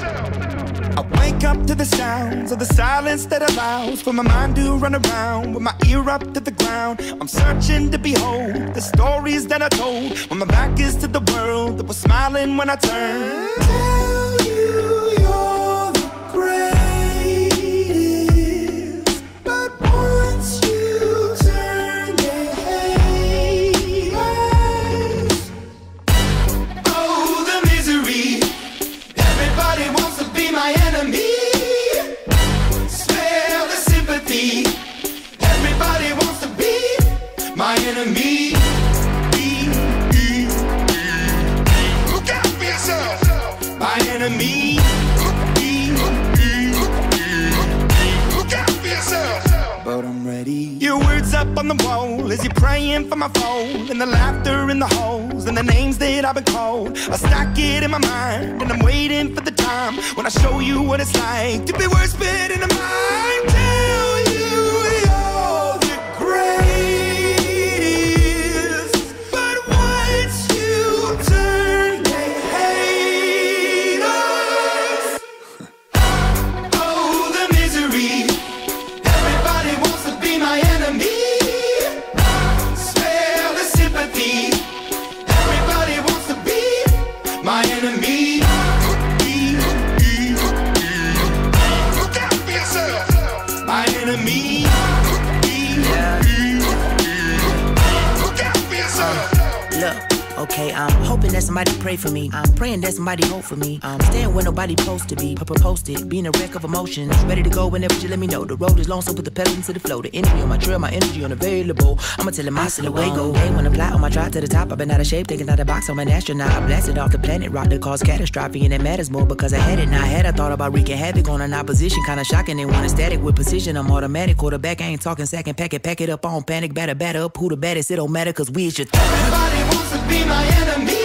I wake up to the sounds of the silence that allows for my mind to run around with my ear up to the ground. I'm searching to behold the stories that I told when my back is to the world that was smiling when I turned. Tell you you're the greatest, but once you turn, they hate us. Oh, the misery. Everybody wants to be my enemy. Smell the sympathy. Everybody wants to be my enemy. Look out for yourself. My enemy. Look out for yourself. But I'm ready. Your words up on the wall as you're praying for my phone, and the laughter in the holes and the names that I've been called. I stack it in my mind and I'm waiting for the time when I show you what it's like to be worse fit in a mind. Tell you you're the greatest, but once you turn, they hate us. Oh, the misery. Everybody wants to be my enemy. Smell the sympathy. Everybody wants to be my enemy. Look out for yourself. My enemy. Look out for yourself. Look, okay, I'm hoping that somebody pray for me. I'm praying that somebody hope for me. I'm staying where nobody supposed to be. Posted, being a wreck of emotions. Ready to go whenever you let me know. The road is long, so put the pedal into the flow. The energy on my trail, my energy unavailable. I'ma tell him my silhouette go. Hey, when I fly on my drive to the top, I've been out of shape, thinking out the box. I'm an astronaut. I blasted off the planet rock that caused catastrophe, and it matters more because I had it. Now I had I thought about wreaking havoc on an opposition, kinda shocking. They want a static with precision. I'm automatic quarterback. I ain't talking second pack it up on panic, batter up. Who the baddest? It don't matter, cause we is your Everybody wants to be my enemy.